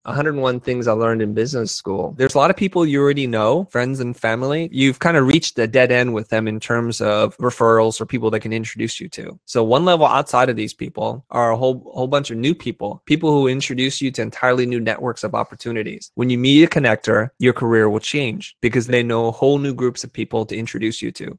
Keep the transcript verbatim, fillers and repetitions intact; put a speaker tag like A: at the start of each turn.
A: one hundred one things I learned in business school. There's a lot of people you already know, friends and family. You've kind of reached a dead end with them in terms of referrals or people they can introduce you to. So one level outside of these people are a whole whole bunch of new people, people who introduce you to entirely new networks of opportunities. When you meet a connector, your career will change because they know whole new groups of people to introduce you to.